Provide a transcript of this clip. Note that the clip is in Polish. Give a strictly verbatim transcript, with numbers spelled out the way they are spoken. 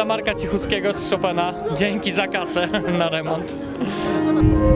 Marka Cichuckiego z Chopina. Dzięki za kasę na remont.